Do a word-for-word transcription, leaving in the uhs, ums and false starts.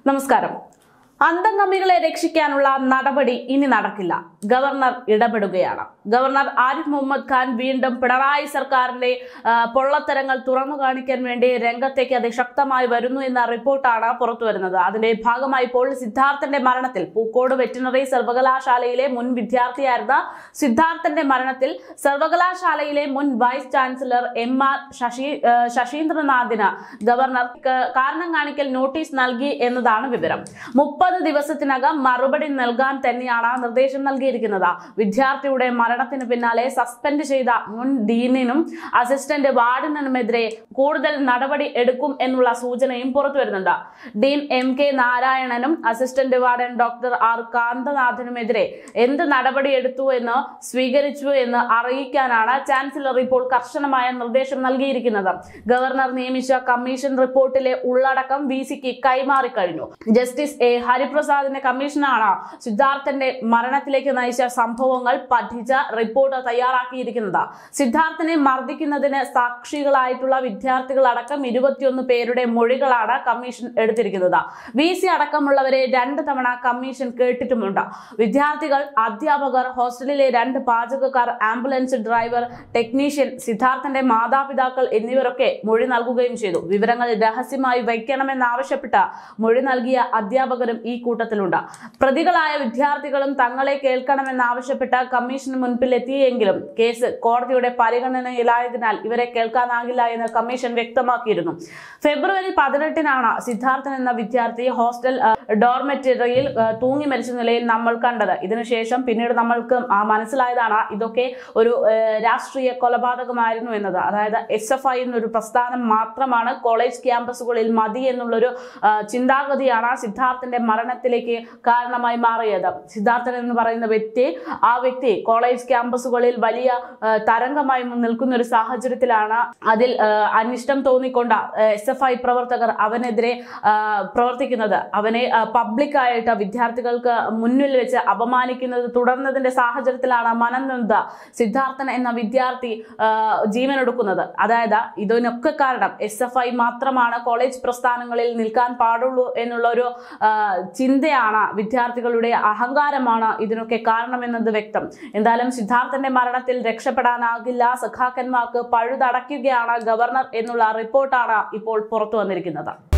നമസ്കാരം. അന്തംഗമികളെ രക്ഷിക്കാനുള്ള നടപടി ഇനി നടക്കില്ല. ഗവർണർ ഇടപെടുകയാണ്. ഗവർണർ ആരിഫ് മുഹമ്മദ് ഖാൻ വീണ്ടും പിണറായി സർക്കാരിന്റെ പൊള്ളത്തരങ്ങൾ തുറന്നു കാണിക്കാൻ വേണ്ടി രംഗത്തേക്ക് അതിശക്തമായി വരുന്നു എന്ന റിപ്പോർട്ടാണ് പുറത്തു വരുന്നത്. അതിന്റെ ഭാഗമായി ഇപ്പോൾ സിദ്ധാർത്ഥന്റെ മരണത്തിൽ പൂക്കോട് വെറ്റിനറി സർവകലാശാലയിലെ മുൻ വിദ്യാർത്ഥിയായിരുന്ന സിദ്ധാർത്ഥന്റെ മരണത്തിൽ സർവകലാശാലയിലെ മുൻ vice chancellor M R Sasi ശശീന്ദ്രനാഥിന് ഗവർണർ കാരണം കാണിക്കൽ നോട്ടീസ് നൽകി എന്നതാണ് വിവരം. മുപ്പത് ദിവസത്തിനകം മറുപടി നൽകാൻ തന്നെയാണ് നിർദ്ദേശം നൽകിയിരിക്കുന്നത്. വിദ്യാർത്ഥിയുടെ മരണത്തിന് പിന്നാലെ സസ്പെൻഡ് ചെയ്ത മുൻ ഡീനിനും അസിസ്റ്റന്റ് വാർഡനുമെതിരെ കൂടുതൽ നടപടി എടുക്കും എന്നുള്ള സൂചനയും പുറത്തു വരുന്നുണ്ട്. ഡീൻ എം കെ നാരായണനും അസിസ്റ്റന്റ് വാർഡൻ ഡോക്ടർ ആർ കാന്തനാഥനുമെതിരെ എന്ത് നടപടി എടുത്തു എന്ന് സ്വീകരിച്ചു എന്ന് അറിയിക്കാനാണ് ചാൻസലർ ഇപ്പോൾ കർശനമായ നിർദ്ദേശം നൽകിയിരിക്കുന്നത്. ഗവർണർ നിയമിച്ച കമ്മീഷൻ റിപ്പോർട്ടിലെ ഉള്ളടക്കം വി സിക്ക് കൈമാറിക്കഴിഞ്ഞു. ജസ്റ്റിസ് എ ഹരിപ്രസാദിന്റെ കമ്മീഷനാണ് സിദ്ധാർത്ഥന്റെ മരണത്തിലേക്ക് നയിച്ച സംഭവങ്ങൾ പഠിച്ച റിപ്പോർട്ട് തയ്യാറാക്കിയിരിക്കുന്നത്. സിദ്ധാർത്ഥനെ മർദ്ദിക്കുന്നതിന് സാക്ഷികളായിട്ടുള്ള വിദ്യാർത്ഥികൾ അടക്കം ഇരുപത്തിയൊന്ന് പേരുടെ മൊഴികളാണ് കമ്മീഷൻ എടുത്തിരിക്കുന്നത്. വി സി അടക്കമുള്ളവരെ രണ്ട് തവണ കമ്മീഷൻ കേട്ടിട്ടുമുണ്ട്. വിദ്യാർത്ഥികൾ, അധ്യാപകർ, ഹോസ്റ്റലിലെ രണ്ട് പാചകക്കാർ, ആംബുലൻസ് ഡ്രൈവർ, ടെക്നീഷ്യൻ, സിദ്ധാർത്ഥന്റെ മാതാപിതാക്കൾ എന്നിവരൊക്കെ മൊഴി നൽകുകയും ചെയ്തു. വിവരങ്ങൾ രഹസ്യമായി വയ്ക്കണമെന്നാവശ്യപ്പെട്ട് മൊഴി നൽകിയ അധ്യാപകരും ഈ കൂട്ടത്തിലുണ്ട്. പ്രതികളായ വിദ്യാർത്ഥികളും തങ്ങളെ കേൾക്കണമെന്നാവശ്യപ്പെട്ട കമ്മീഷന് മുൻപിൽ എത്തിയെങ്കിലും കേസ് കോടതിയുടെ പരിഗണനയിലായതിനാൽ ഇവരെ കേൾക്കാനാകില്ല എന്ന് കമ്മീഷൻ വ്യക്തമാക്കിയിരുന്നു. ഫെബ്രുവരി പതിനെട്ടിനാണ് സിദ്ധാർത്ഥൻ എന്ന വിദ്യാർത്ഥി ഹോസ്റ്റൽ ഡോർമെറ്ററിയിൽ തൂങ്ങി മരിച്ച നിലയിൽ നമ്മൾ കണ്ടത്. ഇതിനുശേഷം പിന്നീട് നമ്മൾക്ക് മനസ്സിലായതാണ് ഇതൊക്കെ ഒരു രാഷ്ട്രീയ കൊലപാതകമായിരുന്നു എന്നത്. അതായത് എസ് എഫ് ഐ എന്നൊരു പ്രസ്ഥാനം മാത്രമാണ് കോളേജ് ക്യാമ്പസുകളിൽ മതി എന്നുള്ളൊരു ചിന്താഗതിയാണ് സിദ്ധാർത്ഥന്റെ മരണത്തിലേക്ക് കാരണമായി മാറിയത്. സിദ്ധാർത്ഥൻ എന്ന് പറയുന്ന വ്യക്തി ആ വ്യക്തി കോളേജ് ക്യാമ്പസുകളിൽ വലിയ തരംഗമായി നിൽക്കുന്ന ഒരു സാഹചര്യത്തിലാണ് അതിൽ അനിഷ്ടം തോന്നിക്കൊണ്ട എസ് എഫ് ഐ പ്രവർത്തകർ അവനെതിരെ പ്രവർത്തിക്കുന്നത്. അവനെ പബ്ലിക്കായിട്ട് വിദ്യാർത്ഥികൾക്ക് മുന്നിൽ വെച്ച് അപമാനിക്കുന്നത് തുടർന്നതിന്റെ സാഹചര്യത്തിലാണ് മനംനൊന്ത സിദ്ധാർത്ഥൻ എന്ന വിദ്യാർത്ഥി ജീവനെടുക്കുന്നത്. അതായത് ഇതിനൊക്കെ കാരണം എസ് എഫ് ഐ മാത്രമാണ് കോളേജ് പ്രസ്ഥാനങ്ങളിൽ നിൽക്കാൻ പാടുള്ളൂ എന്നുള്ള ഒരു ചിന്തയാണ്, വിദ്യാർത്ഥികളുടെ അഹങ്കാരമാണ് ഇതിനൊക്കെ കാരണമെന്നത് വ്യക്തം. എന്തായാലും സിദ്ധാർത്ഥന്റെ മരണത്തിൽ രക്ഷപ്പെടാനാകില്ല, സഖാക്കന്മാർക്ക് പഴുതടയ്ക്കുകയാണ് ഗവർണർ എന്നുള്ള റിപ്പോർട്ടാണ് ഇപ്പോൾ പുറത്തു വന്നിരിക്കുന്നത്.